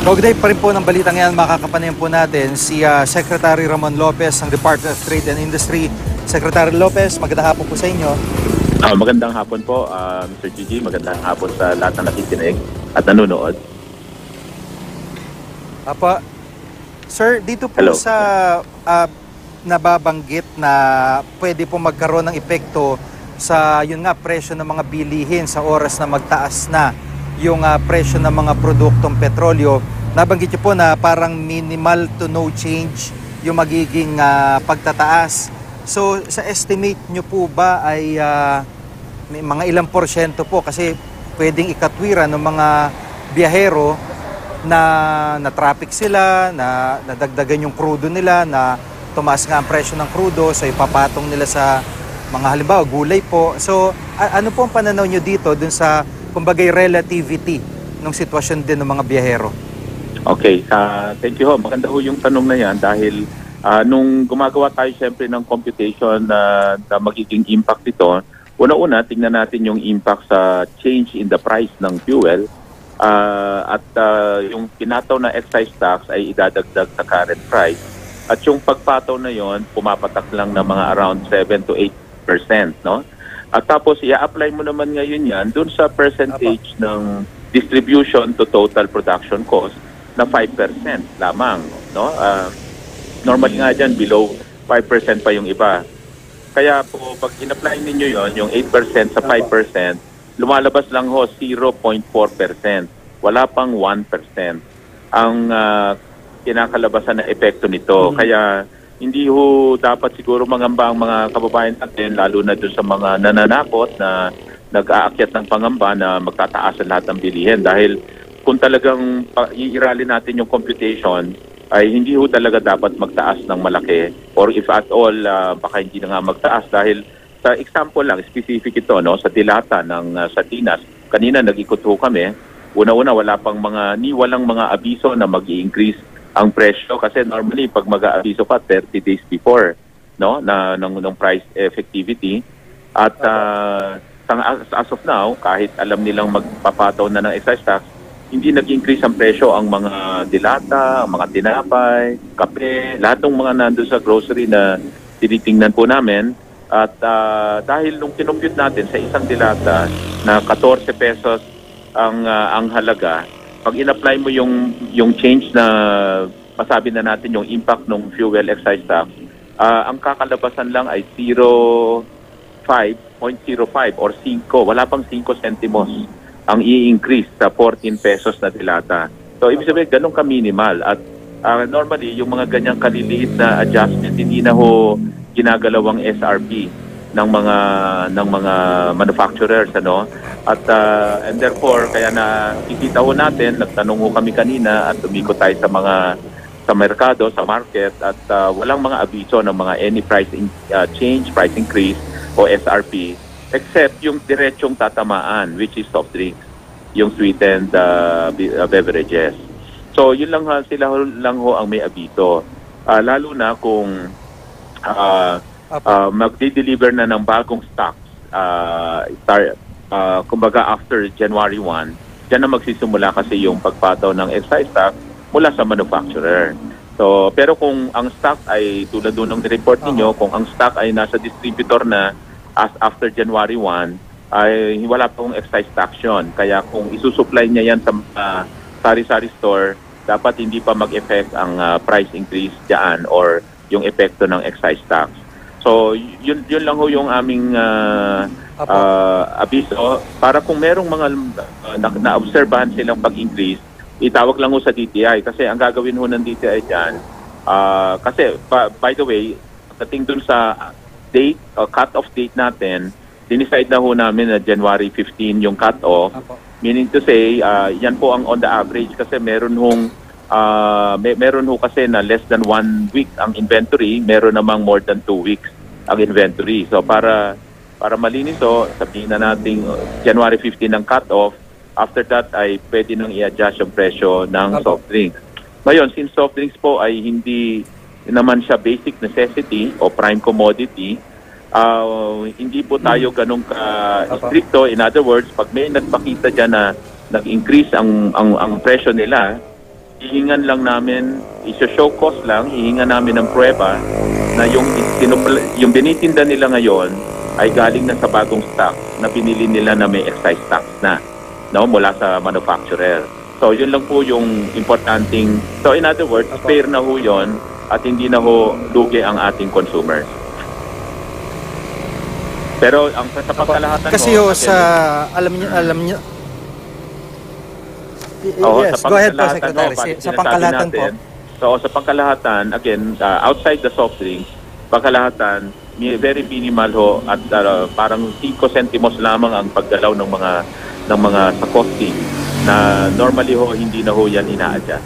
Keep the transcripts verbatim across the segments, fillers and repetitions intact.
Kaugnay pa rin po ng balitang yan, makakapanayan po natin si uh, Secretary Ramon Lopez ng Department of Trade and Industry. Secretary Lopez, magandang hapon po sa inyo. Uh, magandang hapon po, uh, Mister Gigi. Magandang hapon sa lahat ng nakikinig at nanonood. Apa, sir, dito po Hello. sa uh, nababanggit na pwede po magkaroon ng epekto sa yun nga presyo ng mga bilihin sa oras na magtaas na yung uh, presyo ng mga produktong petrolyo. Nabanggit niyo po na parang minimal to no change yung magiging uh, pagtataas. So sa estimate niyo po ba ay uh, may mga ilang porsyento po, kasi pwedeng ikatwiran ng mga biyahero na na-traffic sila, na nadagdagan yung crudo nila, na tumaas nga ang presyo ng crudo, so ipapatong nila sa mga halimbawa gulay po. So a- ano po ang pananaw niyo dito dun sa kumbagay relativity ng sitwasyon din ng mga biyahero? Okay, uh, thank you ho. Maganda ho yung tanong na yan dahil uh, nung gumagawa tayo siyempre ng computation na, na magiging impact ito, una-una tingnan natin yung impact sa change in the price ng fuel uh, at uh, yung pinataw na excise tax ay idadagdag sa current price. At yung pagpataw na yon pumapatak lang ng mga around seven to eight percent, no? At tapos i-apply mo naman ngayon yan dun sa percentage Apa. ng distribution to total production cost na five percent lamang, no? Uh, normally nga dyan below five percent pa yung iba. Kaya po pag in-apply ninyo yon yung eight percent sa five percent, lumalabas lang ho zero point four percent. Wala pang one percent ang uh, kinakalabasan na epekto nito. Mm-hmm. Kaya hindi ho dapat siguro mangamba ang mga kababayan natin, lalo na doon sa mga nananakot na nag-aakyat ng pangamba na magtataas ang lahat ng bilihin. Dahil kung talagang uh, iirali natin yung computation, ay hindi ho talaga dapat magtaas ng malaki. Or if at all, uh, baka hindi na nga magtaas. Dahil sa example lang, specific ito, no, sa dilata ng uh, sardinas. Kanina nag-ikot ho kami. Una-una, wala pang mga, ni walang mga abiso na mag-i-increase ang presyo, kasi normally pag mag-aabiso ka thirty days before, no, na ng, ng price effectivity. At uh, as of now, kahit alam nilang magpapataw na ng excise tax, hindi nag-increase ang presyo ang mga dilata, ang mga tinapay, kape, lahat ng mga nandun sa grocery na tinitingnan po namin. At uh, dahil nung kinompute natin sa isang dilata na fourteen pesos ang uh, ang halaga, pag in-apply mo yung yung change na masabi na natin yung impact ng fuel excise tax, uh, ang kakalabasan lang ay zero point zero five or five. Wala pang five centimos ang i-increase sa fourteen pesos na dilata. So ibig sabihin ganun ka minimal. At uh, normally yung mga ganyang kaliliit na adjustment hindi na ho ginagalawang S R P ng mga ng mga manufacturers, ano. At uh, and therefore kaya na kikita ho natin, nagtanong ho kami kanina at umikot tayo sa mga sa merkado, sa market, at uh, walang mga abiso ng mga any price in, uh, change, price increase o S R P, except yung diretsong tatamaan, which is soft drinks, yung sweetened uh, beverages. So yun lang ha, sila lang ho ang may abiso, uh, lalo na kung uh, uh, magde-deliver na ng bagong stocks, uh, start Uh, kumbaga after January first, dyan na magsisimula kasi yung pagpataw ng excise tax mula sa manufacturer. So, pero kung ang stock ay tulad doon ng report ninyo, uh-huh. kung ang stock ay nasa distributor na as after January first, ay wala pong excise tax yun. Kaya kung isusupply niya yan sa uh, sari-sari store, dapat hindi pa mag-effect ang uh, price increase dyan or yung epekto ng excise tax. So, yun, yun lang ho yung aming uh, uh, abiso. Para kung merong mga uh, na- na-obserbahan silang pag-increase, itawag lang ho sa D T I. Kasi ang gagawin ho ng D T I dyan, uh, kasi pa, by the way, dating dun sa date, uh, cut-off date natin, dinicide na ho namin na January fifteenth yung cut-off. Meaning to say, uh, yan po ang on the average kasi meron hong Uh, may, meron ho kasi na less than one week ang inventory, meron namang more than two weeks ang inventory. So para para malinis ho, sabihin na natin January fifteenth ang cut-off, after that ay pwede nang i-adjust yung presyo ng soft drinks. Ngayon, since soft drinks po ay hindi naman siya basic necessity o prime commodity, uh, hindi po tayo ganun ka-stricto. In other words, pag may nagpakita dyan na nag-increase ang, ang, ang presyo nila, hihingan lang namin, isa-show cost lang, hihingan namin ng prueba na yung, yung binitinda nila ngayon ay galing na sa bagong stock na binili nila na may excise tax na, no, mula sa manufacturer. So yun lang po yung importanting, so in other words, fair na ho yun at hindi na ho lugi ang ating consumers. Pero ang sa pangkalahatan kasi ho, sa alam niyo, alam niyo, Oo, yes, sa go ahead po, pangkalahatan, Secretary. no, Sa pangkalahatan po. So, sa pangkalahatan, again, uh, outside the soft drinks, pangkalahatan, may very minimal ho at uh, parang five centimos lamang ang paggalaw ng mga ng mga sa costing na normally ho hindi na ho yan ina-adjust.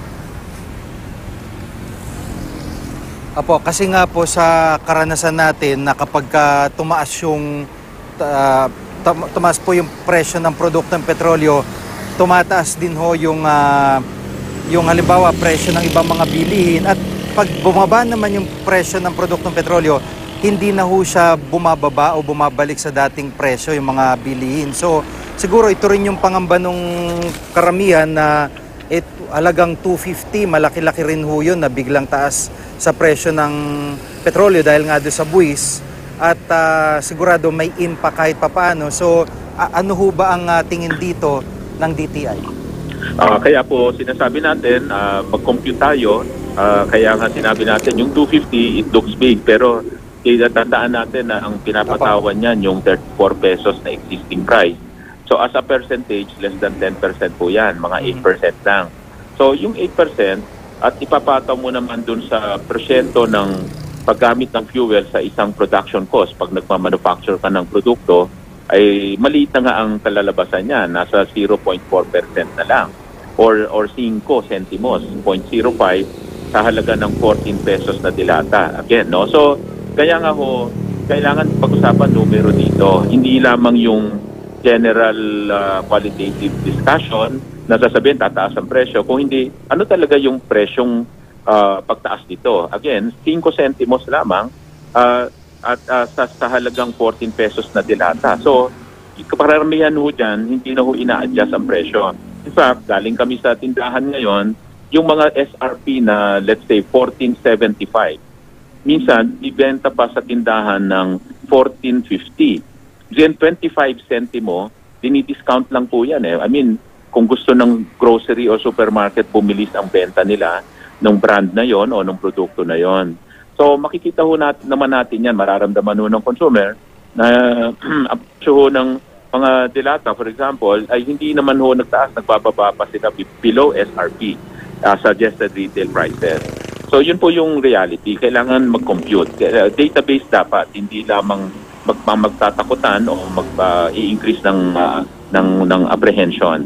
Apo, kasi nga po sa karanasan natin na kapag uh, tumaas yung uh, tumaas po yung presyo ng produktong petrolyo, tumataas din ho yung uh, yung halimbawa presyo ng ibang mga bilihin at pag bumaba naman yung presyo ng produktong petrolyo, hindi na ho siya bumababa o bumabalik sa dating presyo yung mga bilihin. So siguro ito rin yung pangamba nung karamihan na it, halagang two fifty, malaki-laki rin ho yun na biglang taas sa presyo ng petrolyo dahil nga doon sa buwis at uh, sigurado may impact kahit papaano. So uh, ano ho ba ang uh, tingin dito ng D T I? Uh, kaya po sinasabi natin, uh, mag-compute tayo, uh, kaya nga sinabi natin yung two fifty, it looks big, pero tatandaan natin na ang pinapatawan niyan yung thirty-four pesos na existing price. So as a percentage, less than ten percent po yan, mga eight percent lang. So yung eight percent at ipapataw mo naman dun sa persyento ng paggamit ng fuel sa isang production cost pag nagmamanufacture ka ng produkto, ay maliit na nga ang kalalabasan niya, nasa zero point four percent na lang or or five centimos, zero point zero five sa halaga ng fourteen pesos na dilata. Again, no? So, kaya nga ho, kailangan pag-usapan numero dito. Hindi lamang yung general uh, qualitative discussion na sasabihin tataas ang presyo, kung hindi, ano talaga yung presyong uh, pagtaas dito. Again, five centimos lamang, uh, at uh, sa, sa halagang fourteen pesos na dilata. So, kaparamihan ho dyan, hindi na ho ina-adjust ang presyo. In fact, galing kami sa tindahan ngayon, yung mga S R P na, let's say, fourteen seventy-five, minsan, ibenta pa sa tindahan ng fourteen fifty. Then, twenty-five centimo, dinidiscount lang po yan eh. I mean, kung gusto ng grocery o supermarket, bumilis ang benta nila ng brand na yon o ng produkto na yon. So makikita ho natin, naman natin yan, mararamdaman ho ng consumer na ang presyo ho ng mga dilata, for example, ay hindi naman ho nagtaas, nagbababa pa sila below S R P, uh, suggested retail prices. So yun po yung reality, kailangan mag-compute. Uh, database dapat, hindi lamang mag magtatakutan o mag-i-increase uh, ng, uh, ng, ng apprehension.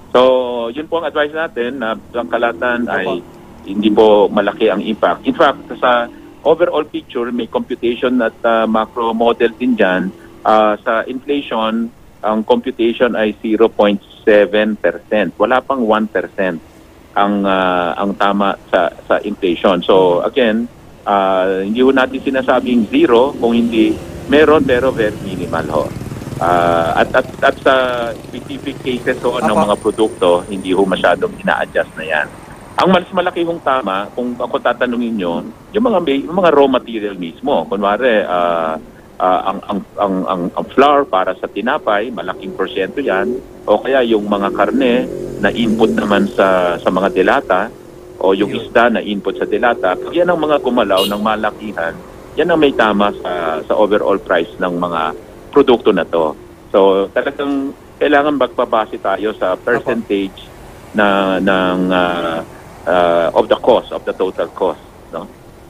So yun po ang advice natin na ang kalatan ay hindi po malaki ang impact. In fact, sa overall picture, may computation at uh, macro model din dyan. Uh, sa inflation, ang computation ay zero point seven percent. Wala pang one percent ang uh, ang tama sa sa inflation. So again, uh, hindi ho natin sinasabing zero kung hindi meron, pero very minimal ho. Uh, at, at, at sa specific cases ho ng mga produkto, hindi ho masyadong ina-adjust na yan. Ang mas malaki hong tama, kung ako tatanungin nyo, yung mga, yung mga raw material mismo. Kunwari, uh, uh, ang, ang, ang, ang, ang flour para sa tinapay, malaking porsyento yan. O kaya yung mga karne na input naman sa, sa mga dilata, o yung isda na input sa dilata. Yan ang mga gumalaw ng malakihan. Yan ang may tama sa, sa overall price ng mga produkto na to. So talagang kailangan magpabase tayo sa percentage na ng uh, uh, of the cost, of the total cost, no?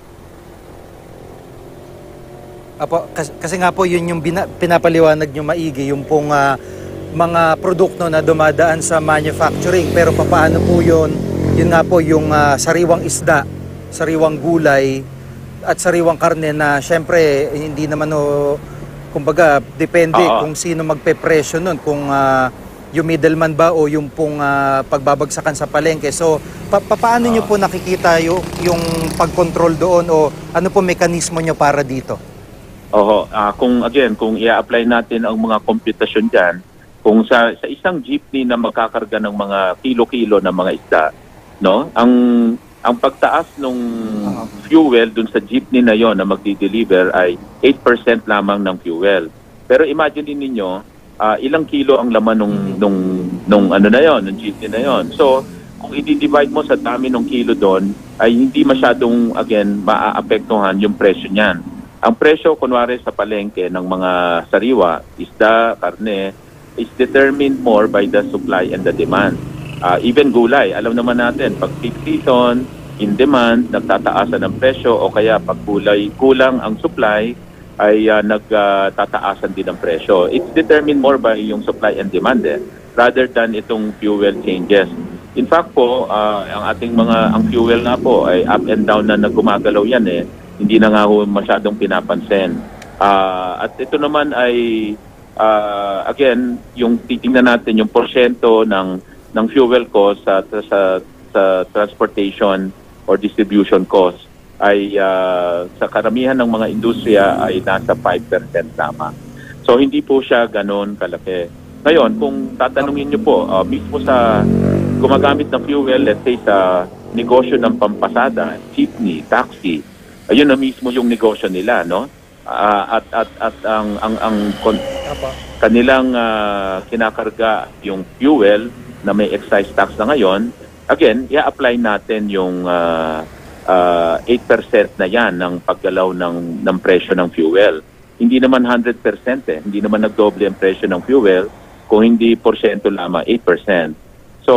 Apo, kasi, kasi nga po yun yung bina, pinapaliwanag nyo maigi, yung pong uh, mga produkto na dumadaan sa manufacturing, pero papaano po yun, yun nga po yung uh, sariwang isda, sariwang gulay at sariwang karne na syempre hindi naman o, kumbaga depende uh-huh. kung sino magpe-presyo nun, kung uh, yung middleman ba o yung pong uh, pagbabagsakan sa palengke. So pa paano uh-huh. nyo po nakikita yung, yung pag-control doon o ano po mekanismo nyo para dito? Oho, uh, kung again, kung i-apply natin ang mga computation diyan, kung sa, sa isang jeepney na magkakarga ng mga kilo-kilo ng mga isda, no? Ang ang pagtaas ng fuel dun sa jeepney na yon na magdi-deliver ay eight percent lamang ng fuel. Pero imagine din ninyo, uh, ilang kilo ang laman nung nung nung ano na yon, ng jeepney na yon. So, kung i-divide mo sa dami ng kilo doon, ay hindi masyadong, again, maaapektuhan yung presyo niyan. Ang presyo, kunwari sa palengke ng mga sariwa, isda, karne, is determined more by the supply and the demand. Uh, even gulay, alam naman natin, pag peak season, in demand, nagtataasan ng presyo, o kaya pag gulay kulang ang supply, ay uh, nagtataasan uh, din ang presyo. It's determined more by yung supply and demand eh, rather than itong fuel changes. In fact po, uh, ang ating mga, ang fuel nga po ay up and down na nagumagalaw yan eh. Hindi na nga ho masyadong pinapansin. Uh, at ito naman ay, uh, again, yung titingnan natin yung porsyento ng, ng fuel cost sa, sa, sa transportation or distribution cost ay uh, sa karamihan ng mga industriya ay nasa five percent lamang. So hindi po siya ganon kalaki. Ngayon, kung tatanungin niyo po, uh, mismo sa gumagamit ng fuel, let's say sa negosyo ng pampasada, jeepney, taxi, ayun na mismo yung negosyo nila, no? Uh, at at at ang ang ang kon- kanilang uh, kinakarga yung fuel na may excise tax na ngayon, again, i-apply natin yung uh, uh, eight percent na yan ng paggalaw ng ng presyo ng fuel. Hindi naman one hundred percent eh, hindi naman nagdoble ang presyo ng fuel, kung hindi porsyento lamang, eight percent. So,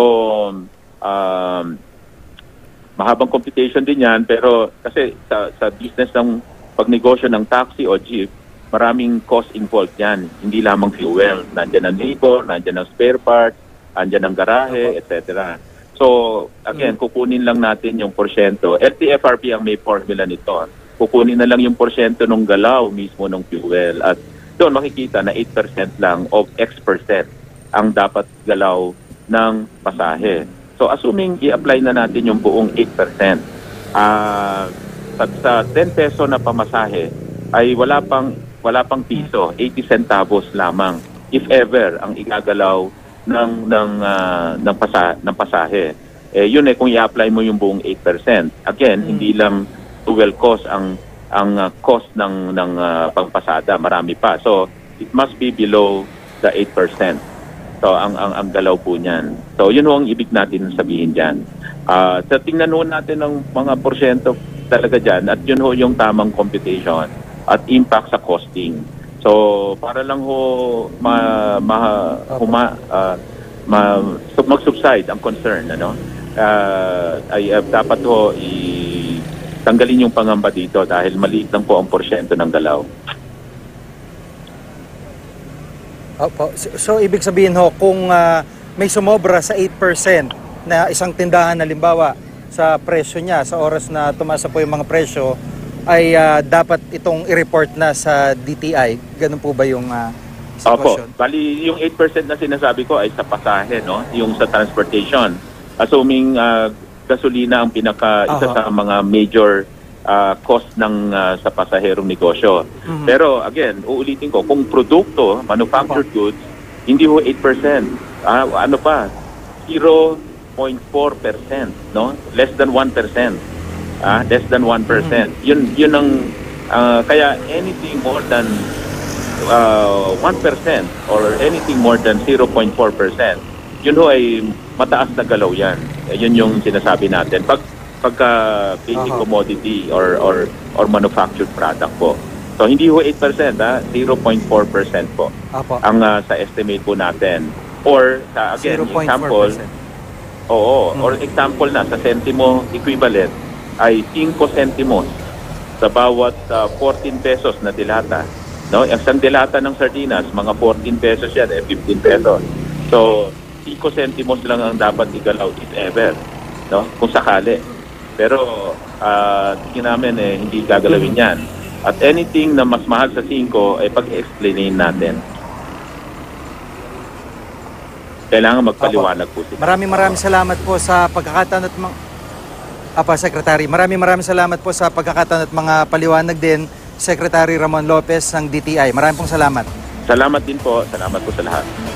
um, mahabang computation din yan, pero kasi sa, sa business ng pagnegosyo ng taxi o jeep, maraming cost involved yan. Hindi lamang fuel. Nandiyan ang labor, nandiyan ang spare parts, nandiyan ang garahe, et cetera. So, again, kukunin lang natin yung porsyento. L T F R P ang may formula nito. Kukunin na lang yung porsyento ng galaw mismo ng fuel. At doon makikita na eight percent lang of X percent ang dapat galaw ng pasahe. So, assuming i-apply na natin yung buong eight percent, uh, sa, sa ten peso na pamasahe, ay wala pang, wala pang piso, eighty centavos lamang, if ever, ang igagalaw ng, ng, uh, ng, pasa, ng pasahe. Eh, yun eh, kung i-apply mo yung buong eight percent. Again, hindi lang fuel cost ang, ang uh, cost ng, ng uh, pagpasada, marami pa. So, it must be below the eight percent. So, ang, ang, ang galaw po niyan. So, yun ho ang ibig natin sabihin dyan. Uh, so, tingnan ho natin ng mga porsyento talaga dyan at yun ho yung tamang computation at impact sa costing. So, para lang ho ma, ma, huma, uh, ma, mag-subside ang concern, ano? Uh, ay uh, dapat ho i tanggalin yung pangamba dito dahil maliit lang po ang porsyento ng galaw. Opo. So, so, ibig sabihin ho, kung uh, may sumobra sa eight percent na isang tindahan, halimbawa, sa presyo niya, sa oras na tumasa po yung mga presyo, ay uh, dapat itong i-report na sa D T I. Ganun po ba yung uh, sitwasyon? Opo. Bali, yung eight percent na sinasabi ko ay sa pasahe, no? Yung sa transportation. Assuming uh, gasolina ang pinaka, isa uh-huh. sa mga major Uh, cost ng uh, sa pasaherong negosyo. Mm-hmm. Pero again, uulitin ko, kung produkto, manufactured goods, hindi ho eight percent. Ah, ano pa? zero point four percent, no? Less than one percent. Ah, less than one percent. Mm-hmm. Yun yun ang uh, kaya anything more than uh, one percent or anything more than zero point four percent, yun ho ay mataas na galaw yan. Eh, yun yung sinasabi natin. Pag pagka basic uh-huh. commodity or or or manufactured product po. So hindi ho eight percent ha, zero point four percent po. Apo. Ang uh, sa estimate po natin. Or sa again example, oo, hmm. or example na sa sentimo equivalent ay five centimos sa bawat uh, fourteen pesos na dilata. No, ang isang dilata ng sardinas, mga fourteen pesos yan, eh fifteen pesos. So five centimos lang ang dapat igalaw if ever, no? Kung sakali. Pero uh, tingin namin eh, hindi gagalawin yan. At anything na mas mahal sa five, eh pag-explainin natin. Kailangan magpaliwanag po sila. Maraming maraming salamat po sa pagkakataon at mga... Apa, Secretary. Maraming maraming salamat po sa pagkakataon at mga paliwanag din, Secretary Ramon Lopez ng D T I. Maraming pong salamat. Salamat din po. Salamat po sa lahat.